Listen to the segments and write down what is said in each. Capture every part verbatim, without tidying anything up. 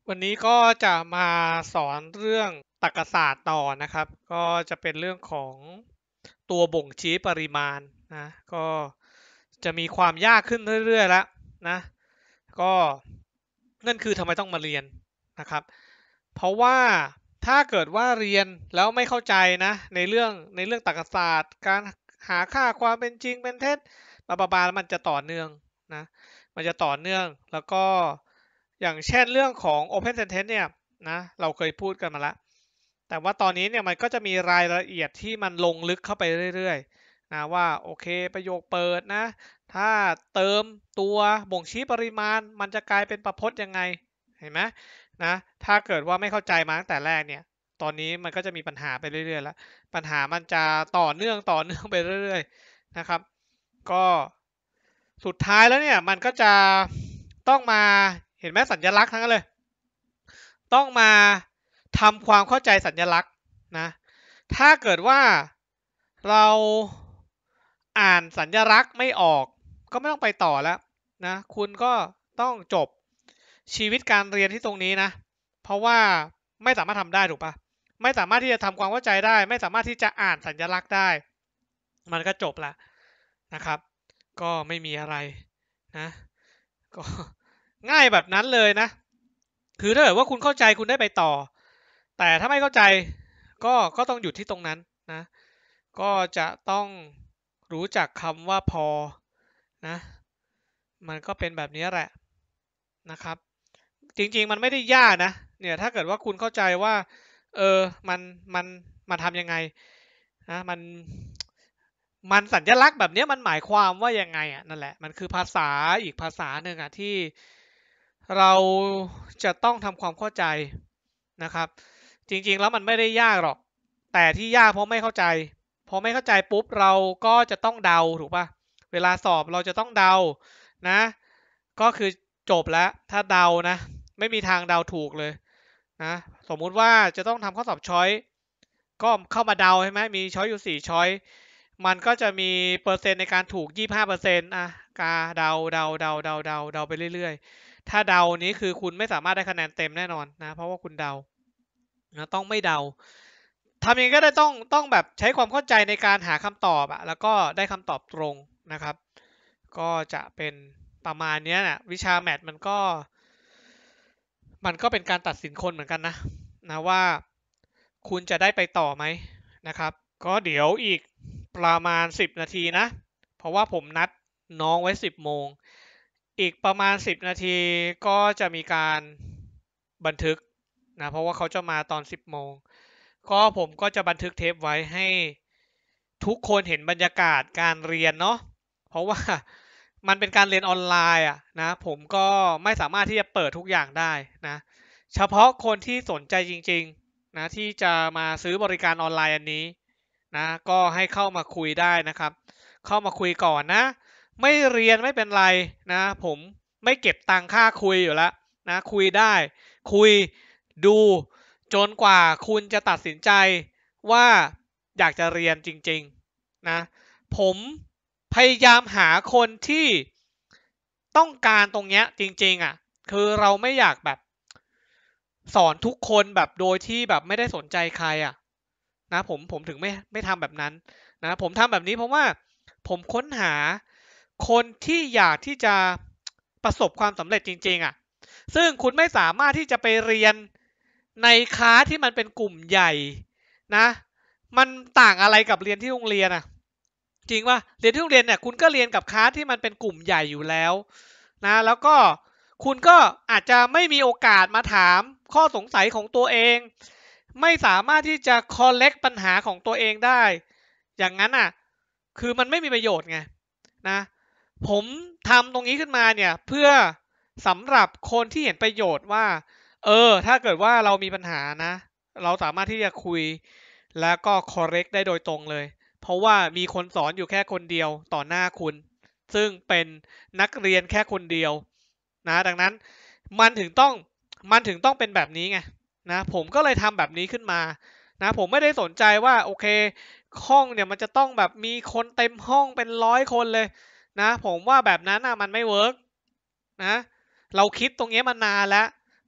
วันนี้ก็จะมาสอนเรื่องตรรกศาสตร์ต่อนะครับก็จะเป็นเรื่องของตัวบ่งชี้ปริมาณนะก็จะมีความยากขึ้นเรื่อยๆแล้วนะก็นั่นคือทำไมต้องมาเรียนนะครับเพราะว่าถ้าเกิดว่าเรียนแล้วไม่เข้าใจนะในเรื่องในเรื่องตรรกศาสตร์การหาค่าความเป็นจริงเป็นเท็จบาบาบาแล้วมันจะต่อเนื่องนะมันจะต่อเนื่องแล้วก็อย่างเช่นเรื่องของ Open Sentence เนี่ยนะเราเคยพูดกันมาแล้วแต่ว่าตอนนี้เนี่ยมันก็จะมีรายละเอียดที่มันลงลึกเข้าไปเรื่อยๆนะว่าโอเคประโยคเปิดนะถ้าเติมตัวบ่งชี้ปริมาณมันจะกลายเป็นประพจน์ยังไงเห็นไหมนะถ้าเกิดว่าไม่เข้าใจมาตั้งแต่แรกเนี่ยตอนนี้มันก็จะมีปัญหาไปเรื่อยๆแล้วปัญหามันจะต่อเนื่องต่อเนื่องไปเรื่อยๆนะครับก็สุดท้ายแล้วเนี่ยมันก็จะต้องมาเห็นไหมสัญลักษณ์ทั้งนั้นเลยต้องมาทำความเข้าใจสัญลักษณ์นะถ้าเกิดว่าเราอ่านสัญลักษณ์ไม่ออกก็ไม่ต้องไปต่อแล้วนะคุณก็ต้องจบชีวิตการเรียนที่ตรงนี้นะเพราะว่าไม่สามารถทำได้ถูกปะไม่สามารถที่จะทำความเข้าใจได้ไม่สามารถที่จะอ่านสัญลักษณ์ได้มันก็จบละนะครับก็ไม่มีอะไรนะก็ง่ายแบบนั้นเลยนะคือถ้าเกิดว่าคุณเข้าใจคุณได้ไปต่อแต่ถ้าไม่เข้าใจก็ก็ต้องหยุดที่ตรงนั้นนะก็จะต้องรู้จักคำว่าพอนะมันก็เป็นแบบนี้แหละนะครับจริงๆมันไม่ได้ยากนะเนี่ยถ้าเกิดว่าคุณเข้าใจว่าเออมันมันมาทำยังไงนะมันมันสัญลักษณ์แบบนี้มันหมายความว่ายังไงอ่ะนั่นแหละมันคือภาษาอีกภาษาหนึ่งอ่ะที่เราจะต้องทำความเข้าใจนะครับจริงๆแล้วมันไม่ได้ยากหรอกแต่ที่ยากเพราะไม่เข้าใจพอไม่เข้าใจปุ๊บเราก็จะต้องเดาถูกป่ะเวลาสอบเราจะต้องเดานะก็คือจบแล้วถ้าเดานะไม่มีทางเดาถูกเลยนะสมมุติว่าจะต้องทำข้อสอบช้อยก็เข้ามาเดาใช่ไหมมีช้อยอยู่สี่ช้อยมันก็จะมีเปอร์เซ็นต์ในการถูกยี่สิบห้าเปอร์เซ็นต์อ่ะกาเดาเดาเดาเดาเดาเดาไปเรื่อยๆถ้าเดานี้คือคุณไม่สามารถได้คะแนนเต็มแน่นอนนะเพราะว่าคุณเดานะต้องไม่เดาทำยังไงก็ได้ต้องต้องแบบใช้ความเข้าใจในการหาคำตอบอะแล้วก็ได้คำตอบตรงนะครับก็จะเป็นประมาณนี้นะวิชาแมทมันก็มันก็เป็นการตัดสินคนเหมือนกันนะนะว่าคุณจะได้ไปต่อไหมนะครับก็เดี๋ยวอีกประมาณสิบนาทีนะเพราะว่าผมนัดน้องไว้สิบโมงอีกประมาณสิบนาทีก็จะมีการบันทึกนะเพราะว่าเขาจะมาตอนสิบโมงก็ผมก็จะบันทึกเทปไว้ให้ทุกคนเห็นบรรยากาศการเรียนเนาะเพราะว่ามันเป็นการเรียนออนไลน์อ่ะนะผมก็ไม่สามารถที่จะเปิดทุกอย่างได้นะเฉพาะคนที่สนใจจริงๆนะที่จะมาซื้อบริการออนไลน์อันนี้นะก็ให้เข้ามาคุยได้นะครับเข้ามาคุยก่อนนะไม่เรียนไม่เป็นไรนะผมไม่เก็บตังค่าคุยอยู่แล้วนะคุยได้คุยดูจนกว่าคุณจะตัดสินใจว่าอยากจะเรียนจริงๆนะผมพยายามหาคนที่ต้องการตรงเนี้ยจริงๆอ่ะคือเราไม่อยากแบบสอนทุกคนแบบโดยที่แบบไม่ได้สนใจใครอ่ะนะผมผมถึงไม่ไม่ทำแบบนั้นนะผมทำแบบนี้เพราะว่าผมค้นหาคนที่อยากที่จะประสบความสำเร็จจริงๆอ่ะซึ่งคุณไม่สามารถที่จะไปเรียนในคลาสที่มันเป็นกลุ่มใหญ่นะมันต่างอะไรกับเรียนที่โรงเรียนอ่ะจริงป่ะเรียนที่โรงเรียนเนี่ยคุณก็เรียนกับคลาสที่มันเป็นกลุ่มใหญ่อยู่แล้วนะแล้วก็คุณก็อาจจะไม่มีโอกาสมาถามข้อสงสัยของตัวเองไม่สามารถที่จะ collect ปัญหาของตัวเองได้อย่างนั้นอ่ะคือมันไม่มีประโยชน์ไงนะผมทำตรงนี้ขึ้นมาเนี่ยเพื่อสำหรับคนที่เห็นประโยชน์ว่าเออถ้าเกิดว่าเรามีปัญหานะเราสามารถที่จะคุยแล้วก็ correct ได้โดยตรงเลยเพราะว่ามีคนสอนอยู่แค่คนเดียวต่อหน้าคุณซึ่งเป็นนักเรียนแค่คนเดียวนะดังนั้นมันถึงต้องมันถึงต้องเป็นแบบนี้ไงนะผมก็เลยทำแบบนี้ขึ้นมานะผมไม่ได้สนใจว่าโอเคห้องเนี่ยมันจะต้องแบบมีคนเต็มห้องเป็นร้อยคนเลยนะผมว่าแบบนั้นอ่ะมันไม่เวิร์กนะเราคิดตรงนี้มานานแล้ว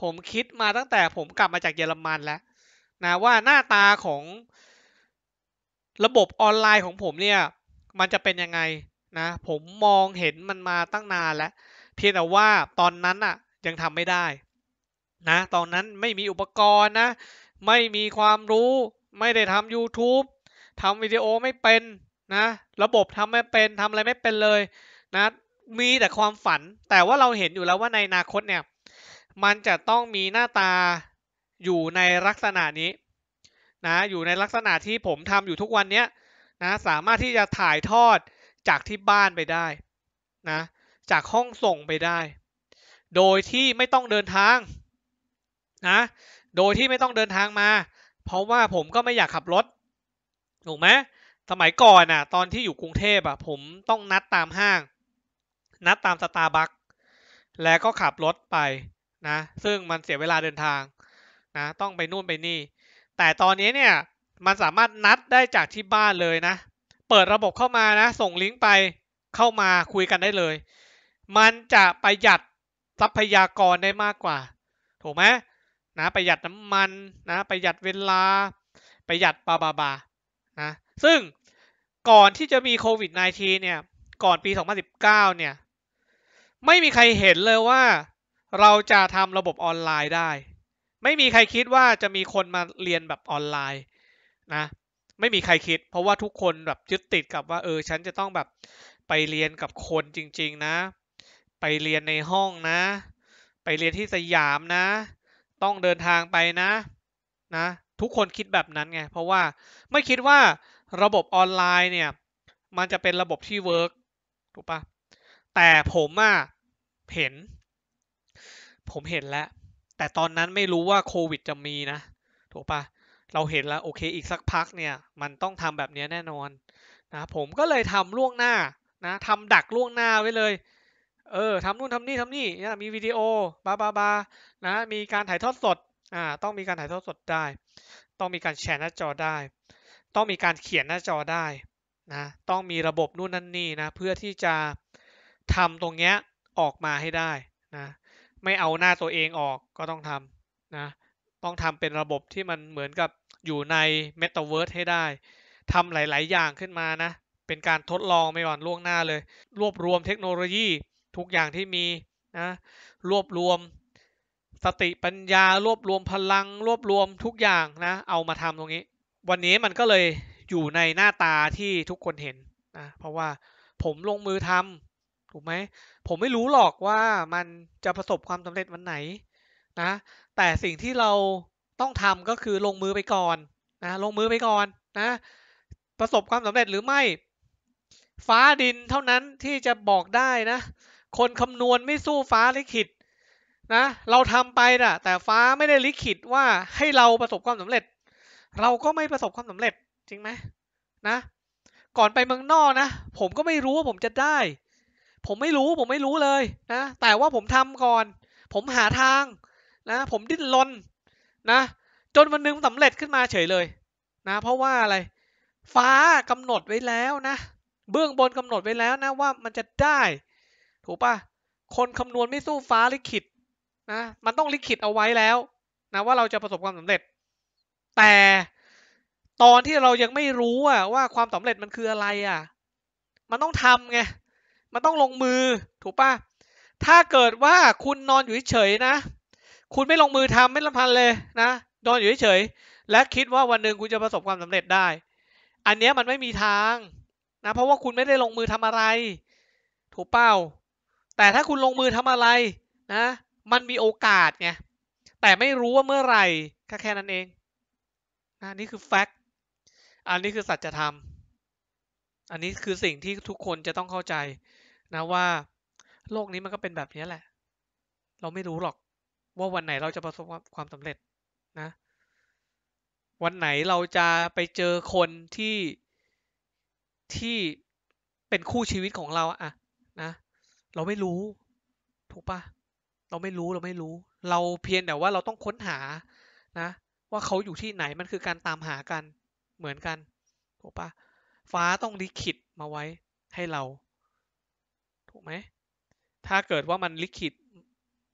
ผมคิดมาตั้งแต่ผมกลับมาจากเยอรมันแล้วนะว่าหน้าตาของระบบออนไลน์ของผมเนี่ยมันจะเป็นยังไงนะผมมองเห็นมันมาตั้งนานแล้วเพียงแต่ว่าตอนนั้นอ่ะยังทำไม่ได้นะตอนนั้นไม่มีอุปกรณ์นะไม่มีความรู้ไม่ได้ทำ YouTube ทำวิดีโอไม่เป็นนะระบบทำไม่เป็นทำอะไรไม่เป็นเลยนะมีแต่ความฝันแต่ว่าเราเห็นอยู่แล้วว่าในอนาคตเนี่ยมันจะต้องมีหน้าตาอยู่ในลักษณะนี้นะอยู่ในลักษณะที่ผมทำอยู่ทุกวันนี้นะสามารถที่จะถ่ายทอดจากที่บ้านไปได้นะจากห้องส่งไปได้โดยที่ไม่ต้องเดินทางนะโดยที่ไม่ต้องเดินทางมาเพราะว่าผมก็ไม่อยากขับรถถูกไหมสมัยก่อนน่ะตอนที่อยู่กรุงเทพอ่ะผมต้องนัดตามห้างนัดตามสตาร์บัคแล้วก็ขับรถไปนะซึ่งมันเสียเวลาเดินทางนะต้องไปนู่นไปนี่แต่ตอนนี้เนี่ยมันสามารถนัดได้จากที่บ้านเลยนะเปิดระบบเข้ามานะส่งลิงก์ไปเข้ามาคุยกันได้เลยมันจะประหยัดทรัพยากรได้มากกว่าถูกไหมนะประหยัดน้ำมันนะประหยัดเวลาประหยัดบาบาบานะซึ่งก่อนที่จะมีโควิด สิบเก้า เนี่ยก่อนปี สองพันสิบเก้า เนี่ยไม่มีใครเห็นเลยว่าเราจะทำระบบออนไลน์ได้ไม่มีใครคิดว่าจะมีคนมาเรียนแบบออนไลน์นะไม่มีใครคิดเพราะว่าทุกคนแบบยึดติดกับว่าเออฉันจะต้องแบบไปเรียนกับคนจริงๆนะไปเรียนในห้องนะไปเรียนที่สยามนะต้องเดินทางไปนะนะทุกคนคิดแบบนั้นไงเพราะว่าไม่คิดว่าระบบออนไลน์เนี่ยมันจะเป็นระบบที่เวิร์กถูกปะแต่ผมอะเห็นผมเห็นแล้วแต่ตอนนั้นไม่รู้ว่าโควิดจะมีนะถูกปะเราเห็นแล้วโอเคอีกสักพักเนี่ยมันต้องทำแบบนี้แน่นอนนะผมก็เลยทำล่วงหน้านะทำดักล่วงหน้าไว้เลยเออทำนู่นทำนี่ทำนี่นะมีวิดีโอบาบาบานะมีการถ่ายทอดสดอ่าต้องมีการถ่ายทอดสดได้ต้องมีการแชร์หน้าจอได้ต้องมีการเขียนหน้าจอได้นะต้องมีระบบนู่นนั่นนี่นะเพื่อที่จะทำตรงเนี้ยออกมาให้ได้นะไม่เอาหน้าตัวเองออกก็ต้องทำนะต้องทำเป็นระบบที่มันเหมือนกับอยู่ใน Metaverse ให้ได้ทำหลายๆอย่างขึ้นมานะเป็นการทดลองไปก่อนล่วงหน้าเลยรวบรวมเทคโนโลยีทุกอย่างที่มีนะรวบรวมสติปัญญารวบรวมพลังรวบรวมทุกอย่างนะเอามาทำตรงนี้วันนี้มันก็เลยอยู่ในหน้าตาที่ทุกคนเห็นนะเพราะว่าผมลงมือทำถูกไหมผมไม่รู้หรอกว่ามันจะประสบความสำเร็จวันไหนนะแต่สิ่งที่เราต้องทำก็คือลงมือไปก่อนนะลงมือไปก่อนนะประสบความสำเร็จหรือไม่ฟ้าดินเท่านั้นที่จะบอกได้นะคนคำนวณไม่สู้ฟ้าลิขิตนะเราทำไปน่ะแต่ฟ้าไม่ได้ลิขิตว่าให้เราประสบความสำเร็จเราก็ไม่ประสบความสำเร็จจริงไหมนะก่อนไปเมืองนอกนะผมก็ไม่รู้ว่าผมจะได้ผมไม่รู้ผมไม่รู้เลยนะแต่ว่าผมทำก่อนผมหาทางนะผมดิ้นรนนะจนวันหนึ่งสำเร็จขึ้นมาเฉยเลยนะเพราะว่าอะไรฟ้ากำหนดไว้แล้วนะเบื้องบนกำหนดไว้แล้วนะว่ามันจะได้ถูกปะคนคำนวณไม่สู้ฟ้าลิขิตนะมันต้องลิขิตเอาไว้แล้วนะว่าเราจะประสบความสำเร็จแต่ตอนที่เรายังไม่รู้อะว่าความสำเร็จมันคืออะไรอะมันต้องทำไงมันต้องลงมือถูกปะถ้าเกิดว่าคุณนอนอยู่เฉยๆนะคุณไม่ลงมือทำไม่ละพันเลยนะนอนอยู่เฉยๆและคิดว่าวันหนึ่งคุณจะประสบความสำเร็จได้อันนี้มันไม่มีทางนะเพราะว่าคุณไม่ได้ลงมือทำอะไรถูกเปล่าแต่ถ้าคุณลงมือทำอะไรนะมันมีโอกาสไงแต่ไม่รู้ว่าเมื่อไหร่แค่แค่นั้นเองนะนี่คือแฟกต์อันนี้คือสัจธรรมอันนี้คือสิ่งที่ทุกคนจะต้องเข้าใจนะว่าโลกนี้มันก็เป็นแบบนี้แหละเราไม่รู้หรอกว่าวันไหนเราจะประสบความสำเร็จนะวันไหนเราจะไปเจอคนที่ที่เป็นคู่ชีวิตของเราอะนะเราไม่รู้ถูกปะเราไม่รู้เราไม่รู้เราเพียงแต่ว่าเราต้องค้นหานะว่าเขาอยู่ที่ไหนมันคือการตามหากันเหมือนกันถูกปะฟ้าต้องลิขิตมาไว้ให้เราถูกไหมถ้าเกิดว่ามันลิขิต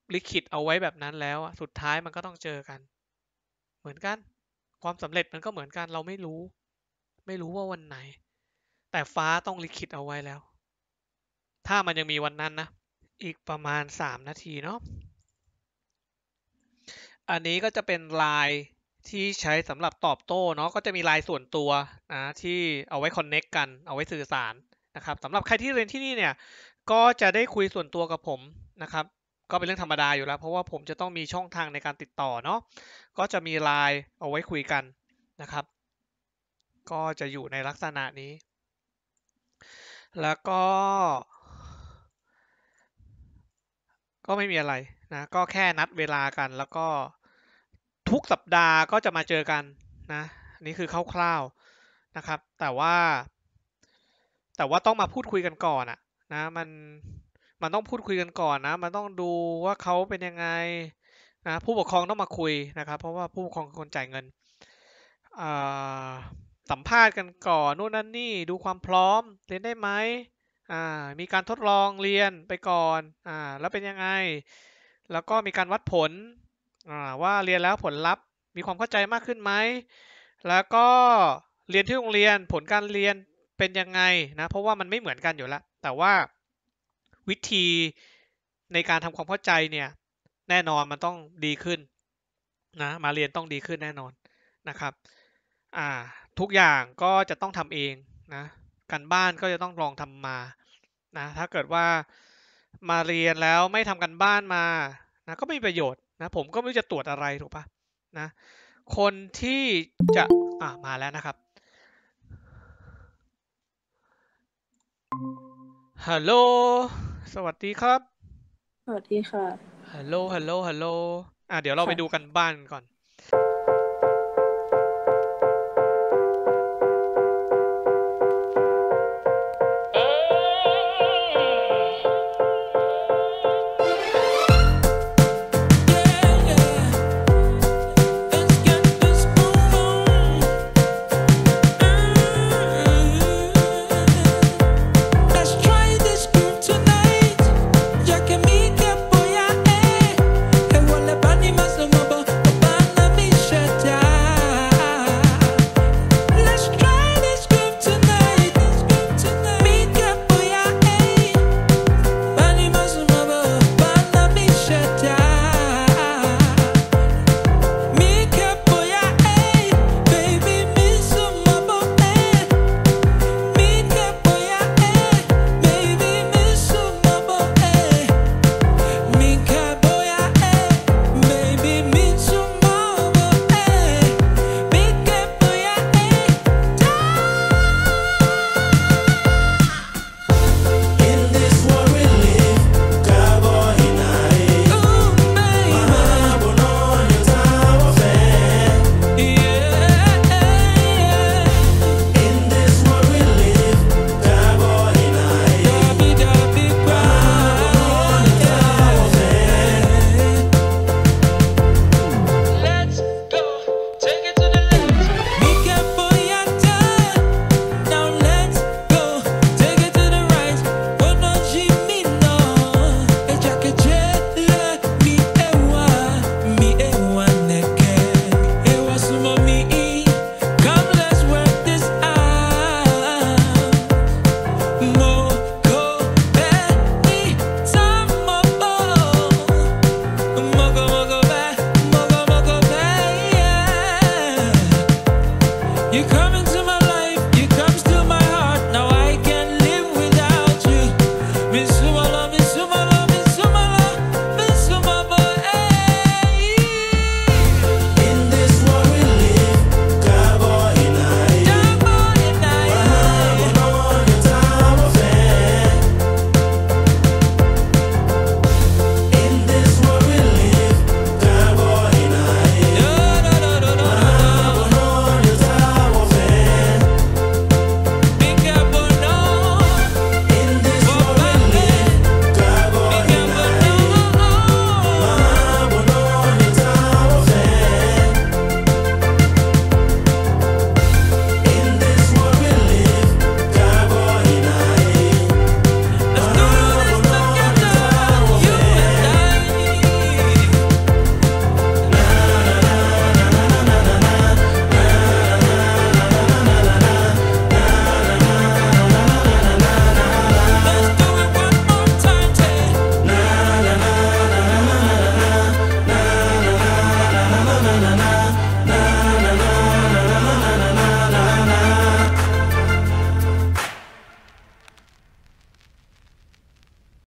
ลิขิตเอาไว้แบบนั้นแล้วสุดท้ายมันก็ต้องเจอกันเหมือนกันความสำเร็จมันก็เหมือนกันเราไม่รู้ไม่รู้ว่าวันไหนแต่ฟ้าต้องลิขิตเอาไว้แล้วถ้ามันยังมีวันนั้นนะอีกประมาณสามนาทีเนาะอันนี้ก็จะเป็นไลน์ที่ใช้สำหรับตอบโต้เนาะก็จะมีไลน์ส่วนตัวนะที่เอาไว้คอนเน็กกันเอาไว้สื่อสารนะครับสำหรับใครที่เรียนที่นี่เนี่ยก็จะได้คุยส่วนตัวกับผมนะครับก็เป็นเรื่องธรรมดาอยู่แล้วเพราะว่าผมจะต้องมีช่องทางในการติดต่อเนาะก็จะมีไลน์เอาไว้คุยกันนะครับก็จะอยู่ในลักษณะนี้แล้วก็ก็ไม่มีอะไรนะก็แค่นัดเวลากันแล้วก็ทุกสัปดาห์ก็จะมาเจอกันนะนี่คือคร่าวๆนะครับแต่ว่าแต่ว่าต้องมาพูดคุยกันก่อนอะนะมันมันต้องพูดคุยกันก่อนนะมันต้องดูว่าเขาเป็นยังไงนะผู้ปกครองต้องมาคุยนะครับเพราะว่าผู้ปกครองเป็นคนจ่ายเงินสัมภาษณ์กันก่อนนู่นนั่นนี่ดูความพร้อมเรียนได้ไหมอ่ามีการทดลองเรียนไปก่อนอ่าแล้วเป็นยังไงแล้วก็มีการวัดผลอ่าว่าเรียนแล้วผลลัพธ์มีความเข้าใจมากขึ้นไหมแล้วก็เรียนที่โรงเรียนผลการเรียนเป็นยังไงนะเพราะว่ามันไม่เหมือนกันอยู่แล้วแต่ว่าวิธีในการทำความเข้าใจเนี่ยแน่นอนมันต้องดีขึ้นนะมาเรียนต้องดีขึ้นแน่นอนนะครับอ่าทุกอย่างก็จะต้องทำเองนะการบ้านก็จะต้องลองทำมานะถ้าเกิดว่ามาเรียนแล้วไม่ทำการบ้านมานะก็ไม่มีประโยชน์นะผมก็ไม่รู้จะตรวจอะไรถูกปะนะคนที่จะอ่ามาแล้วนะครับฮัลโหลสวัสดีครับสวัสดีค่ะฮัลโหลฮัลโหลฮัลโหลอ่าเดี๋ยวเราไปดูค่ะกันบ้านก่อน